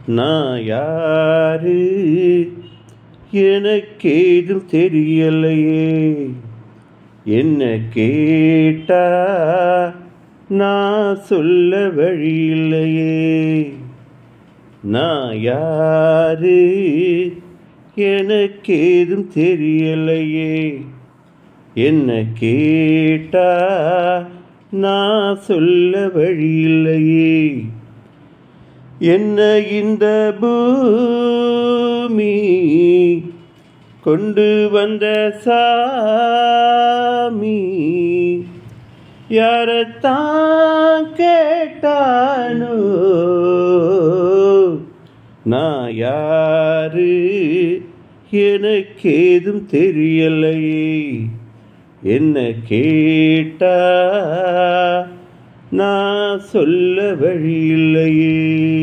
நான் யாரு எனக்கேதும் தெரியலையே, என்ன கேட்டா நான் சொல்ல வழியில்லையே. நான் யாரு எனக்கேதும் தெரியலையே, என்ன கேட்டா நான் சொல்ல வழியில்லையே. என்ன இந்த பூமி கொண்டு வந்த சாமி, யாரத்தான் கேட்டானோ. நான் யாரு எனக்கேதும் தெரியலையே, என்ன கேட்டா நான் சொல்ல வழியில்லையே.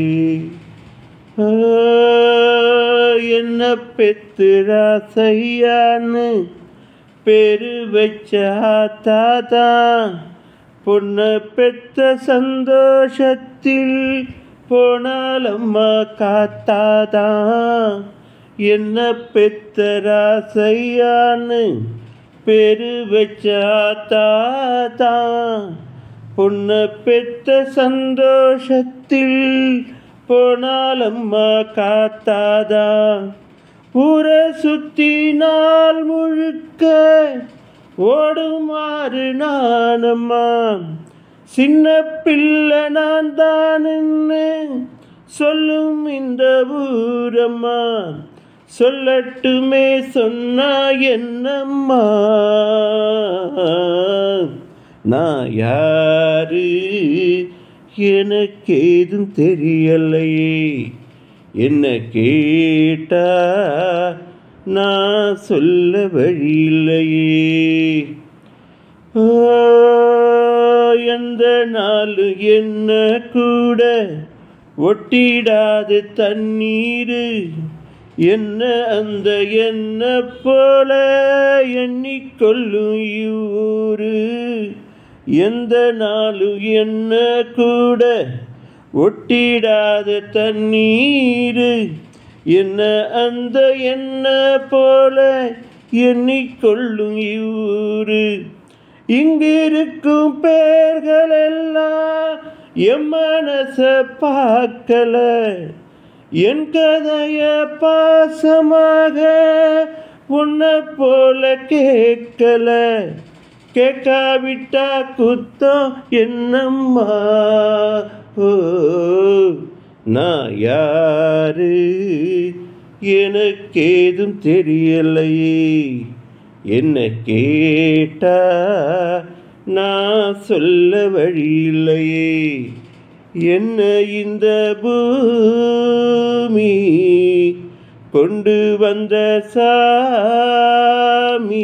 என்ன பெத்து ராசையான்னு பேரு வச்ச தாதான், பொண்ண பெத்த சந்தோஷத்தில் போனாலம்மா காத்தாதான். என்ன பெத்த ராசையான்னு பேரு வச்ச தாதான், பொண்ண பெத்த சந்தோஷத்தில் போனாலம்மா காத்தாதான். ஊரை சுத்தி நாள் முழுக்க ஓடுமாறு நானம்மா, சின்ன பிள்ளை நான் தானுன்னு சொல்லும் இந்த ஊரம்மா. சொல்லட்டுமே சொன்னா என்னம்மா, நான் யாரு எனக்கேதும் தெரியலையே, என்ன கேட்டா நான் சொல்ல வழியில்லையே. எந்த நாள் என்ன கூட ஒட்டிடாது தண்ணீரு, என்ன அந்த என்ன போல எண்ணிக்கொள்ளும் இவ்வூரு. எந்த நாளும் என்ன கூட ஒட்டிடாத தண்ணீரு, என்ன அந்த என்ன போல எண்ணிக்கொள்ளும் இவ்வூரு. இங்கிருக்கும் பேர்கள் எல்லாம் என் மனச பார்க்கல, என் கதைய பாசமாக உன்னை போல கேட்கல. கேட்காவிட்டா குத்தம் என்னம்மா. நான் யாரு எனக்கேதும் தெரியலையே, என்ன கேட்டா நான் சொல்ல வழியில்லையே. என்ன இந்த பூமி கொண்டு வந்த சாமி,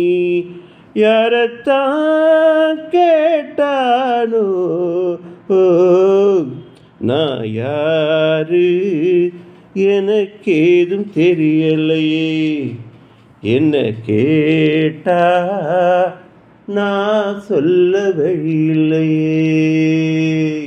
யாரத்தான் கேட்டானோ. நான் யாரு எனக்கேதும் தெரியலையே, என்ன கேட்டா நான் சொல்ல வழியில்லையே.